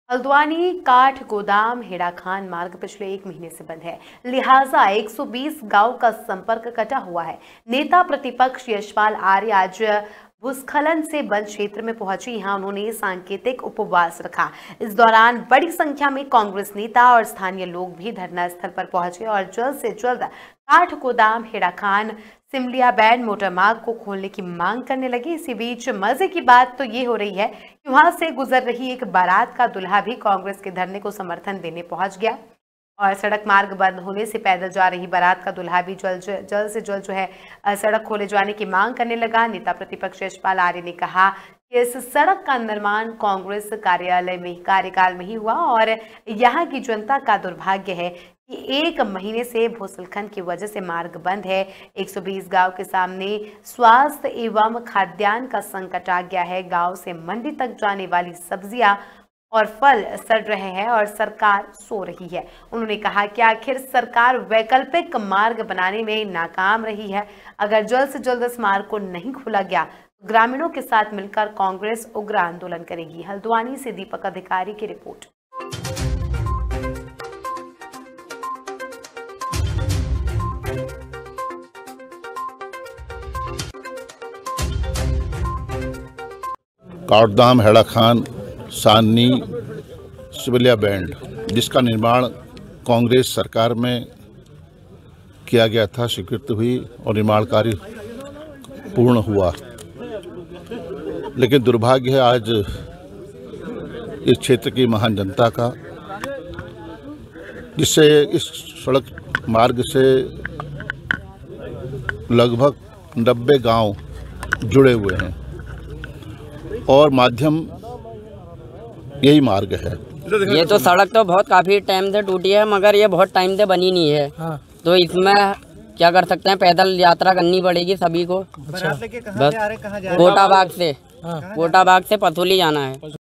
हल्द्वानी काठ गोदाम हेड़ाखान मार्ग पिछले 1 महीने से बंद है, लिहाजा 120 गांव का संपर्क कटा हुआ है। नेता प्रतिपक्ष यशपाल आर्य आज भूस्खलन से बंद क्षेत्र में पहुंचे। यहां उन्होंने सांकेतिक उपवास रखा। इस दौरान बड़ी संख्या में कांग्रेस नेता और स्थानीय लोग भी धरना स्थल पर पहुंचे और जल्द से जल्द काठ गोदाम हेड़ाखान सिमलिया बैंड मोटर मार्ग को खोलने की मांग करने लगे। इसी बीच मजे की बात तो ये हो रही है कि वहां से गुजर रही एक बारात का दूल्हा भी कांग्रेस के धरने को समर्थन देने पहुंच गया और सड़क मार्ग बंद होने से पैदल जा रही बारात का दूल्हा भी जल्द से जल्द जो है सड़क खोले जाने की मांग करने लगा। नेता प्रतिपक्ष यशपाल आर्य ने कहा कि इस सड़क का निर्माण कांग्रेस कार्यकाल में ही हुआ और यहाँ की जनता का दुर्भाग्य है कि 1 महीने से भूस्खलन की वजह से मार्ग बंद है। 120 गांव के सामने स्वास्थ्य एवं खाद्यान्न का संकट आ गया है। गांव से मंडी तक जाने वाली सब्जियां और फल सड़ रहे हैं और सरकार सो रही है। उन्होंने कहा कि आखिर सरकार वैकल्पिक मार्ग बनाने में नाकाम रही है। अगर जल्द से जल्द इस मार्ग को नहीं खोला गया तो ग्रामीणों के साथ मिलकर कांग्रेस उग्र आंदोलन करेगी। हल्द्वानी से दीपक अधिकारी की रिपोर्ट। काठगोदाम हेड़ाखान सानी सिमलिया बैंड, जिसका निर्माण कांग्रेस सरकार में किया गया था, स्वीकृति हुई और निर्माण कार्य पूर्ण हुआ। लेकिन दुर्भाग्य है आज इस क्षेत्र की महान जनता का, जिससे इस सड़क मार्ग से लगभग 90 गांव जुड़े हुए हैं और माध्यम यही मार्ग है। ये तो सड़क तो बहुत काफी टाइम से टूटी है, मगर ये बहुत टाइम से बनी नहीं है। हाँ। तो इसमें क्या कर सकते हैं, पैदल यात्रा करनी पड़ेगी सभी को। अच्छा। बस कोटा बाग से, हाँ। कोटा बाग से पथुली जाना है।